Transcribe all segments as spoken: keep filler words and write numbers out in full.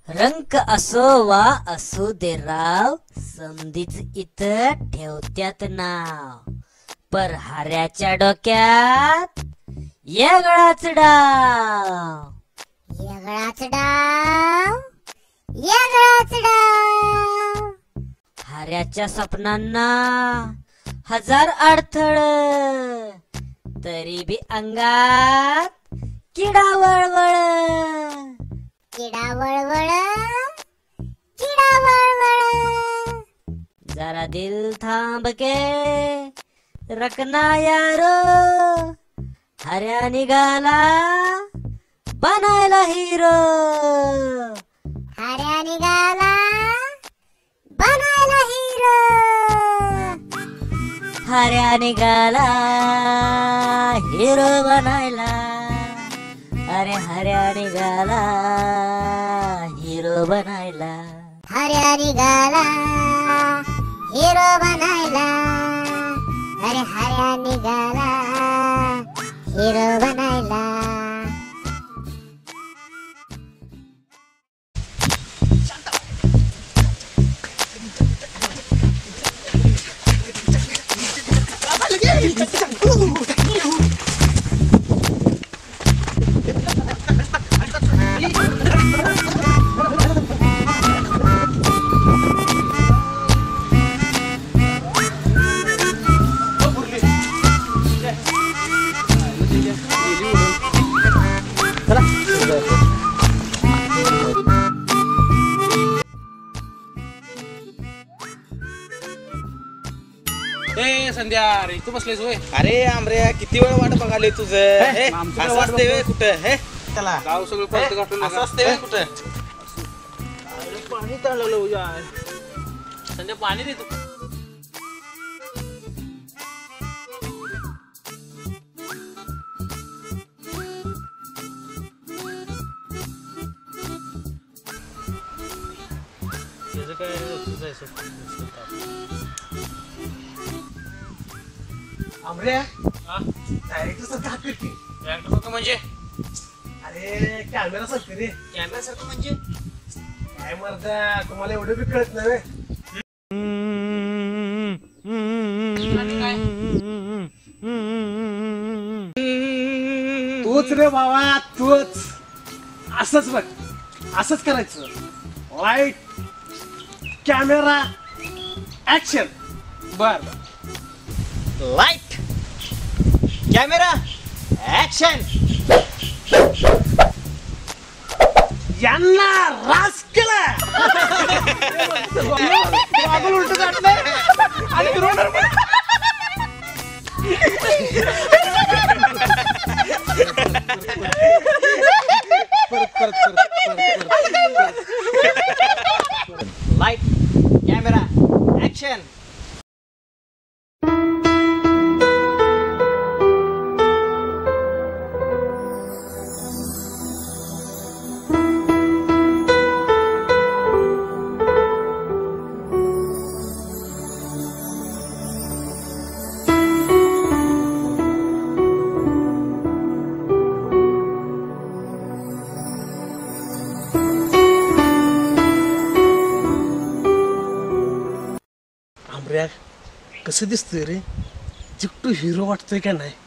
रंक असो वा असू दे राव, समधीच इथं ठेवत्यात नाव. पर हाऱ्याच्या डोक्यात येगळाच डाव. येगळाच डाव, येगळाच डाव. हाऱ्याच्या स्वप्नांना हजार अडथळ, तरी बी अंगात किडा वळवळ. किडा वळवळ, किडा वळवळ. जरा दिल थांब के रखना यारो, हऱ्या निघाला बनायला हिरो. हऱ्या निघाला बनायला हिरो. हऱ्या निघाला हिरो बनायला. अरे हऱ्या निघाला हिरो बनायला. हऱ्या निघाला हिरो बनायला. अरे हऱ्या निघाला हिरो बनायला. संध्या रे तू बसलेस होय? अरे आमरे किती वेळ वाट बघाले तुझं. असं असते वे कुठं हे चला गाव सगळं परत गाठून असं असते वे कुठं. पाणी तळलं यार. संध्या पाणी दे तू. आमऱ्या डायरेक्टर सारखं हात करते. डायरेक्टर सारखं म्हणजे? अरे कॅमेरा सारखं रे. कॅमेरा सारखं म्हणजे काय मर्दा तुम्हाला एवढं बी कळत नाही. तोच रे बाबा तोच. असंच बघ, असंच करायचं. Light camera action. बर लाईट कॅमेरा ऍक्शन. यांना रास केला. मागून उलट गाठलंय आणि रोडर पण. Light camera action. कसं दिसतोय रे? चिकटू हिरो वाटतोय का नाही?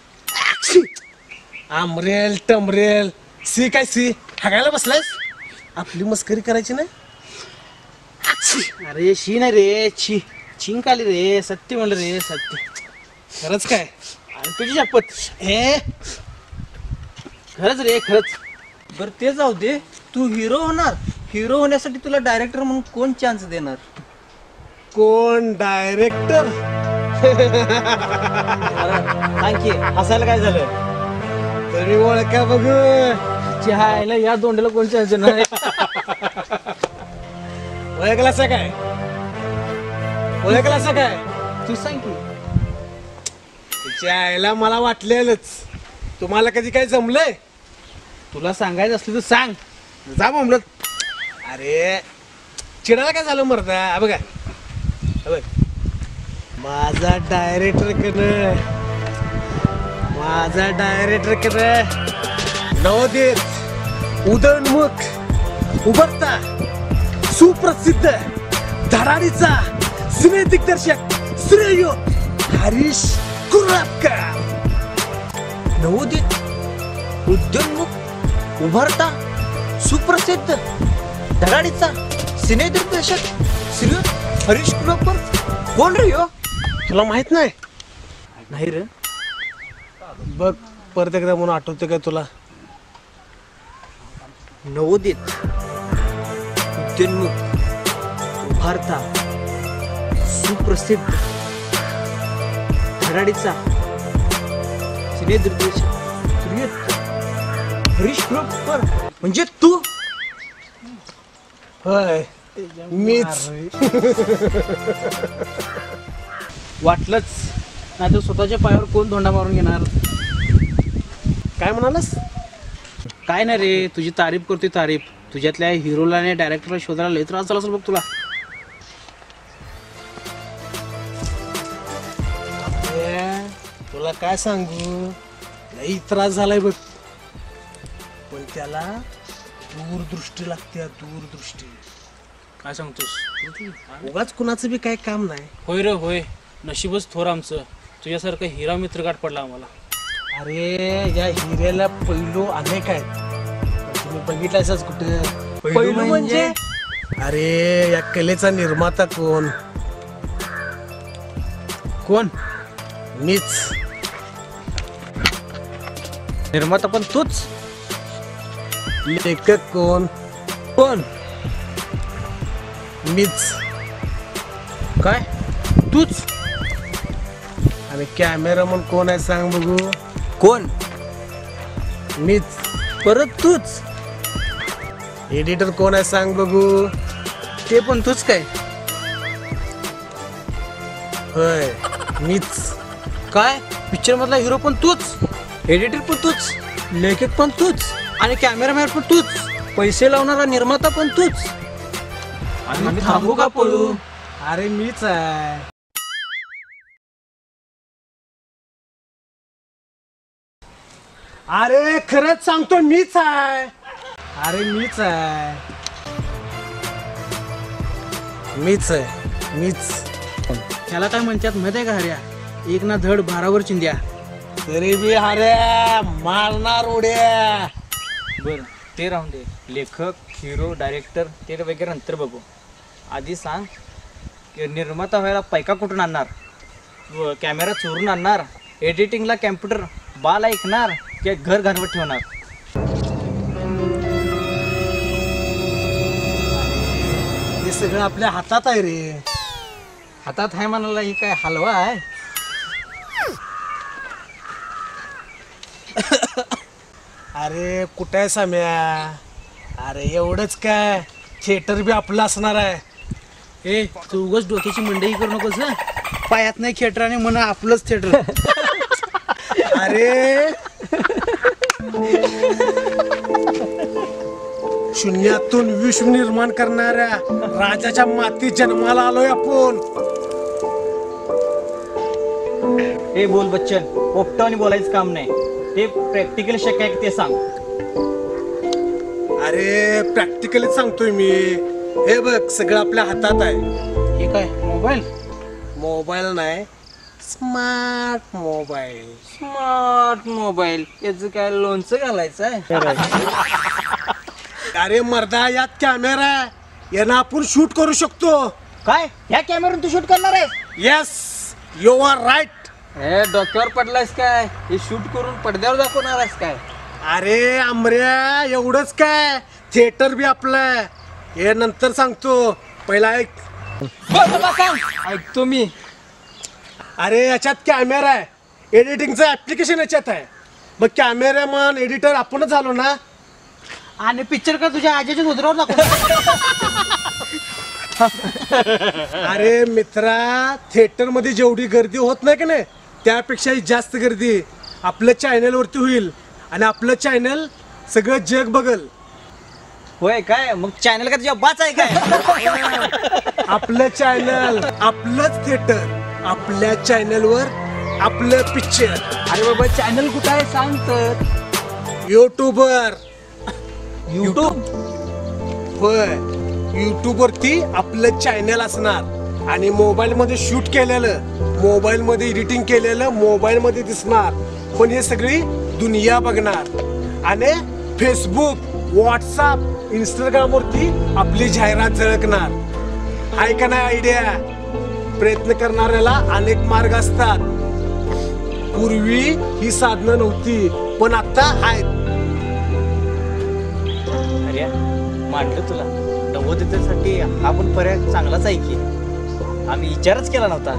आमरेल टमरेल सी काय सी हागायला बसलायस? आपली मस्करी करायची नाही. अरे शी नाही रे छी. छिंक आली रे. सत्य म्हणलं रे सत्य. खरंच काय? आणि तुझी शपथ. हे खरंच रे खरंच. बर ते जाऊ दे. तू हिरो होणार. हिरो होण्यासाठी तुला डायरेक्टर म्हणून कोण चान्स देणार? कोण डायरेक्टर? सांग की हसायला काय झालं? तरी ओळखा बघू. चहायला या दोंडेला कोण चान्स देणार? ओळखलासा काय? ओळखलासा काय? तू सांग की. तिच्या आईला मला वाटलेलंच. तुम्हाला कधी काय जमलंय? तुला सांगायचं असलं तर सांग. जा म्हणलं. अरे चिडायला काय झालं मर्दा? बघा बघ माझा डायरेक्टर कडे माझा डायरेक्टर कडे नवोदित उदयनमुख उभरता सुप्रसिद्ध धडाडीचा सिने दिग्दर्शक श्रेय हरीश कुर्लापकर. नवोदित उद्योन्मुख उभारता सुप्रसिद्ध धडाडीचा सिने दिग्दर्शक श्री हरीश कुर्लापकर. कोण रे ह्यो? तुला माहित नाही? नाही रे. बघ परत एकदा म्हणून आठवते काय तुला? नवोदित उद्योन्मुख उभारता सुप्रसिद्ध धडाडीचा सिने दिग्दर्शक श्री हरीश कुर्लापकर म्हणजे तू? होय मीच. वाटलंच नाही तर स्वतःच्या पायावर कोण धोंडा मारून घेणार. काय म्हणालास? काय नाही रे, तुझी तारीफ करतोय तारीफ. तुझ्यातल्या हिरोला आणि डायरेक्टरला शोधायला लय त्रास झाला असेल बघ तुला. ए, तुला काय सांगू, लई त्रास झालाय बघ. पण त्याला दूरदृष्टी लागते, दूरदृष्टी. काय सांगतोस? उगाच कुणाचं बी काय काम नाही. होय रे होय, नशीबच थोर आमचं. तुझ्यासारखं हिरा मित्र गाठ पडला आम्हाला. अरे या हिऱ्याला पैलू अनेक आहेत, पण तुम्ही बघितलायच कुठे? पैलू म्हणजे? अरे या कलेचा निर्माता कोण? कोण? मीच. निर्माता पण तूच? लेखक कोण? कोण? मीच. काय तूच? आणि कॅमेरामन कोण आहे सांग बघू? कोण? मीच. परत तूच? एडिटर कोण आहे सांग बघू? ते पण तूच काय? होय मीच. काय पिक्चर मधला हिरो पण तूच, एडिटर पण तूच, लेखक पण तूच आणि कॅमेरामॅन पण तूच, पैसे लावणारा निर्माता पण तूच. आणि थांबू का पळू? अरे मीच आहे. अरे खरंच सांगतो मीच आहे. अरे मीच आहे. मीच आहे मीच. त्याला काय म्हणतात माहिती आहे का हऱ्या? एक ना धड भारावर चिंध्या. तरी बी अरे मारणार उड्या. बर ते राहून दे. लेखक, हिरो, डायरेक्टर ते वगैरे नंतर बघू. आधी सांग की निर्माता व्हायला पैका कुठून आणणार? व कॅमेरा चोरून आणणार? एडिटिंगला कॅम्प्युटर बाल ऐकणार की घर घालवत ठेवणार? हे सगळं आपल्या हातात आहे रे. हातात आहे म्हणाला ही काय हलवा आहे? अरे कुठे आहे साम्या? अरे एवढंच काय, थिएटर बी आपलं असणार आहे. ए तू उगाच डोक्याची मंडई करू नकोस ना. पायात नाही थिएटर आणि म्हणा आपलंच थिएटर. अरे शून्यातून विश्व निर्माण करणाऱ्या राजाच्या मातीत जन्माला आलोय आपण. हे बोल बच्चन, पोपटावनी बोलायचं काम नाही. ते प्रॅक्टिकल शक्य आहे ते सांग. अरे प्रॅक्टिकली सांगतोय मी. हे बघ सगळं आपल्या हातात आहे. हे काय मोबाईल? मोबाईल नाही, स्मार्ट मोबाईल. स्मार्ट मोबाईल याचं काय लोणचं घालायचं आहे? अरे मर्दा यात कॅमेरा आहे, यानं आपण शूट करू शकतो. काय ह्या कॅमेऱ्यातून तू शूट करणार आहेस? Yes you are right. हे डोक्यावर पडलायस काय? हे शूट करून पडद्यावर दाखवणार आहेस काय? अरे आमऱ्या एवढंच काय, थिएटर बी आपलं. हे नंतर सांगतो, पहिला ऐक. ऐकतो मी. अरे याच्यात कॅमेरा आहे, एडिटिंगचं ऍप्लिकेशन याच्यात आहे. मग कॅमेरामन एडिटर आपणच झालो ना. आणि पिक्चर का तुझ्या आजीच्या धोत्रावर दाखव. अरे मित्रा, थिएटर मध्ये जेवढी गर्दी होत नाही की नाही, त्यापेक्षाही जास्त गर्दी आपल्या चॅनल वरती होईल. आणि आपलं चॅनल सगळं जग बघल. होय काय? मग चॅनल का तुझ्या बाच आहे काय? आपलं चॅनल, आपलंच थिएटर, आपल्या चॅनल वर आपलं पिक्चर. अरे बाबा चॅनल कुठं आहे सांग तर. युट्यूबवर. युट्यूब? होय, युट्यूब वरती आपलं चॅनल असणार आणि मोबाईल मध्ये शूट केलेलं, मोबाईल मध्ये एडिटिंग केलेलं मोबाईल मध्ये दिसणार, पण हे सगळी दुनिया बघणार आणि फेसबुक, व्हॉट्सअप, इंस्टाग्राम वरती आपली जाहिरात झळकणार. आहे का नाही आयडिया? प्रयत्न करणाऱ्याला अनेक मार्ग असतात. पूर्वी ही साधनं नव्हती, पण आता आहेत. अरे मांडलं तुला नवोदितेसाठी हा पण पर्याय चांगलाच आहे की. आम्ही विचारच केला नव्हता.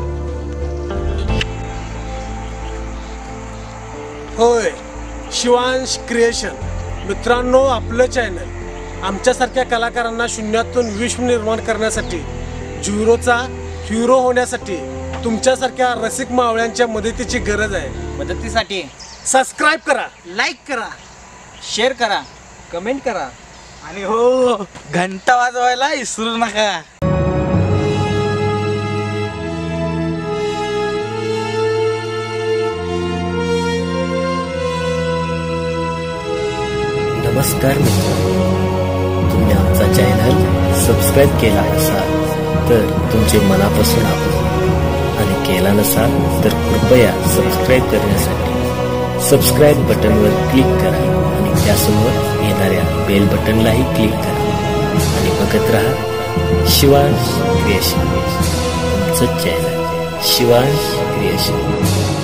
होय, शिवांश क्रिएशन. मित्रांनो, आपलं चॅनल आमच्यासारख्या कलाकारांना शून्यातून विश्व निर्माण करण्यासाठी, झिरोचा हिरो होण्यासाठी तुमच्यासारख्या रसिक मावळ्यांच्या मदतीची गरज आहे. मदतीसाठी सबस्क्राईब करा, लाईक करा, शेअर करा, कमेंट करा आणि हो, घंटा वाजवायला विसरू नका. नमस्कार मित्रांनो, तुम्ही आमचा चॅनल सबस्क्राईब केला असाल तर तुमचे मनापासून आभार, आणि केला नसाल तर कृपया सबस्क्राईब करण्यासाठी सबस्क्राईब बटनवर क्लिक करा आणि त्यासमोर येणाऱ्या बेल बटनलाही क्लिक करा आणि बघत राहा शिवांश क्रिएशन, तुमचं चॅनल शिवांश क्रिएशन.